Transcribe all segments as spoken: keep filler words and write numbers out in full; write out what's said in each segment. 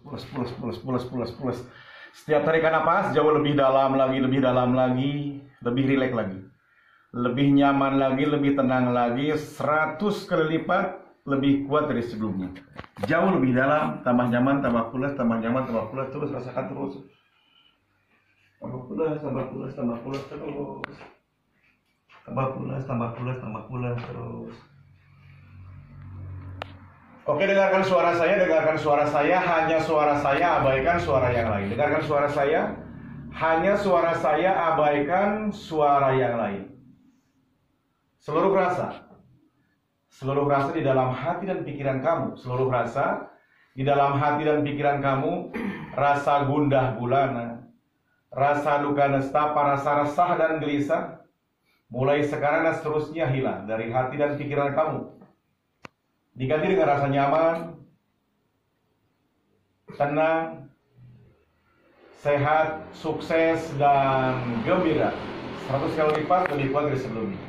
pulas, pulas, pulas, pulas, pulas, pulas. Setiap tarikan napas jauh lebih dalam lagi, lebih dalam lagi, lebih rileks lagi, lebih nyaman lagi, lebih tenang lagi, seratus kali lipat lebih kuat dari sebelumnya. Jauh lebih dalam, tambah nyaman, tambah pulas, tambah nyaman, tambah pulas, terus rasakan terus. Tambah pulas, tambah pulas, tambah pulas terus. Tambah pulas, tambah pulas, tambah pulas terus. Oke, dengarkan suara saya, dengarkan suara saya, hanya suara saya, abaikan suara yang lain. Dengarkan suara saya, hanya suara saya, abaikan suara yang lain. Seluruh rasa, seluruh rasa di dalam hati dan pikiran kamu, seluruh rasa di dalam hati dan pikiran kamu, rasa gundah gulana, rasa duka nestapa, rasa resah dan gelisah, mulai sekarang dan seterusnya hilang dari hati dan pikiran kamu. Diganti dengan rasa nyaman, tenang, sehat, sukses, dan gembira. seratus kali lipat lebih kuat dari sebelumnya.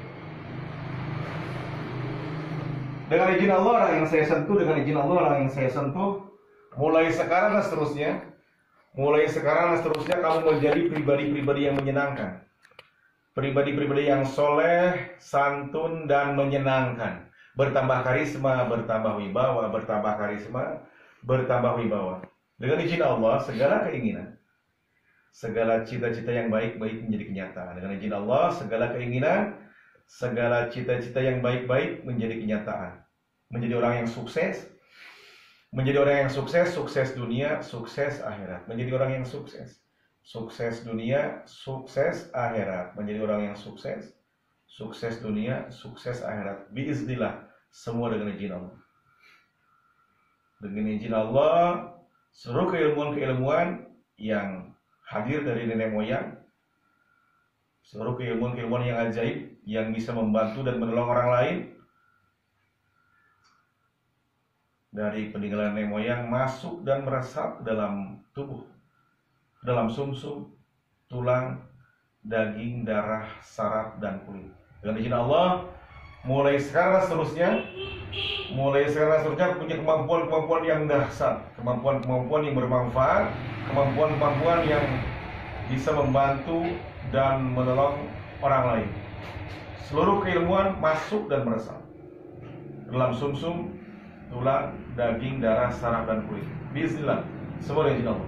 Dengan izin Allah orang yang saya sentuh, dengan izin Allah orang yang saya sentuh, mulai sekarang dan seterusnya, mulai sekarang dan seterusnya kamu menjadi pribadi-pribadi yang menyenangkan. Pribadi-pribadi yang soleh, santun, dan menyenangkan. Bertambah karisma, bertambah wibawa, bertambah karisma, bertambah wibawa. Dengan izin Allah, segala keinginan, segala cita-cita yang baik-baik menjadi kenyataan. Dengan izin Allah, segala keinginan, segala cita-cita yang baik-baik menjadi kenyataan. Menjadi orang yang sukses, menjadi orang yang sukses, sukses dunia, sukses akhirat. Menjadi orang yang sukses, sukses dunia, sukses akhirat. Menjadi orang yang sukses, sukses dunia, sukses akhirat. Biiznillah, semua dengan izin Allah. Dengan izin Allah, seluruh keilmuan-keilmuan yang hadir dari nenek moyang, seluruh keilmuan-keilmuan yang ajaib, yang bisa membantu dan menolong orang lain, dari peninggalan nenek moyang masuk dan meresap dalam tubuh, dalam sumsum, tulang, daging, darah, saraf, dan kulit. Dengan izin Allah, mulai sekarang seterusnya, mulai sekarang seterusnya punya kemampuan-kemampuan yang dahsyat, kemampuan-kemampuan yang bermanfaat, kemampuan-kemampuan yang bisa membantu dan menolong orang lain. Seluruh keilmuan masuk dan meresap dalam sumsum, tulang, daging, darah, saraf, dan kulit. Bismillah, semua dengan izin Allah.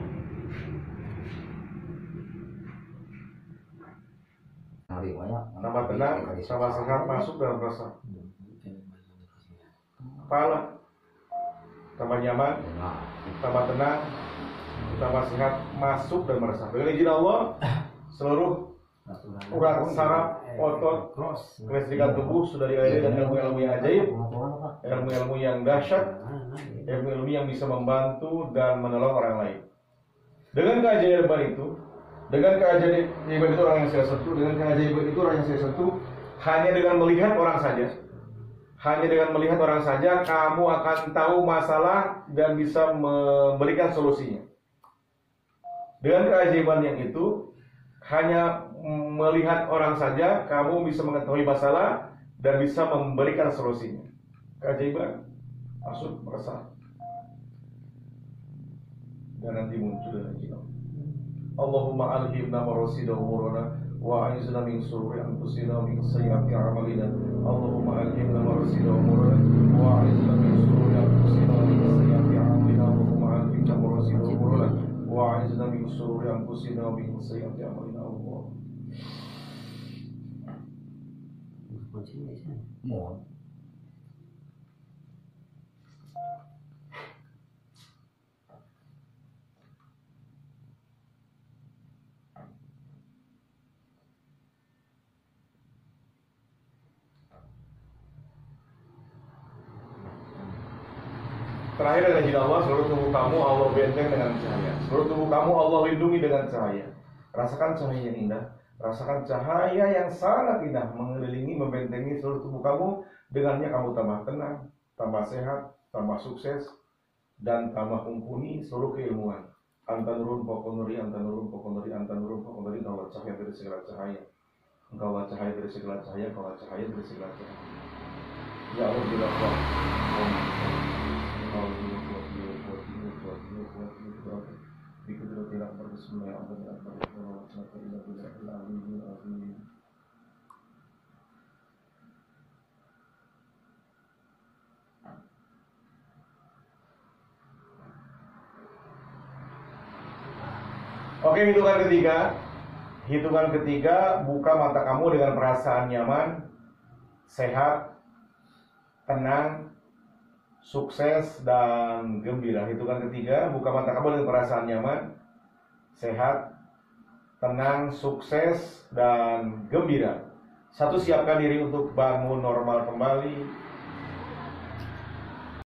Tambah tenang, tambah sehat, masuk dalam rasa. Kepala, tambah nyaman, tambah tenang, tambah sehat, masuk dan meresap. Dengan izin Allah, seluruh urat saraf, otot, kelistrikan tubuh sudah dialiri dengan ilmu-ilmu yang ajaib, ilmu-ilmu yang dahsyat, ilmu-ilmu yang bisa membantu dan menolong orang lain. Dengan keajaiban itu, dengan keajaiban itu orang yang saya sentuh, dengan keajaiban itu orang yang saya sentuh, hanya dengan melihat orang saja, hanya dengan melihat orang saja, kamu akan tahu masalah dan bisa memberikan solusinya. Dengan keajaiban yang itu, hanya melihat orang saja, kamu bisa mengetahui masalah dan bisa memberikan solusinya. Keajaiban, masuk, meresap, dan nanti muncul dengan jinak. Allahumma alhimna marasida umurana wa a'izna min sururi anfusina min sayyiati a'malina. Allahumma alhimna marasida umurana wa a'izna min sururi anfusina min sayyiati a'malina. Allahumma alhimna marasida umurana wa a'izna min sururi anfusina min sayyiati a'malina. Allah. Mohon. Terakhir dengan izin Allah, seluruh tubuh kamu Allah benteng dengan cahaya. Seluruh tubuh kamu Allah lindungi dengan cahaya. Rasakan cahaya yang indah. Rasakan cahaya yang sangat indah mengelilingi, membentengi seluruh tubuh kamu. Dengannya kamu tambah tenang, tambah sehat, tambah sukses, dan tambah mumpuni seluruh keilmuan. Antanurun pokonuri, antanurun pokonuri, antanurun pokonuri. Engkaulah cahaya dari segala cahaya. Engkaulah cahaya dari segala cahaya. Engkaulah cahaya dari segala cahaya. Ya Allah, bila kuat. tidak berbismillah, Allah tidak berbismillah, tidak berbismillah. Oke, hitungan ketiga. Hitungan ketiga, buka mata kamu dengan perasaan nyaman, sehat, tenang, sukses, dan gembira. Hitungan ketiga, buka mata kamu dengan perasaan nyaman, sehat, tenang, sukses, dan gembira. Satu, siapkan diri untuk bangun normal kembali.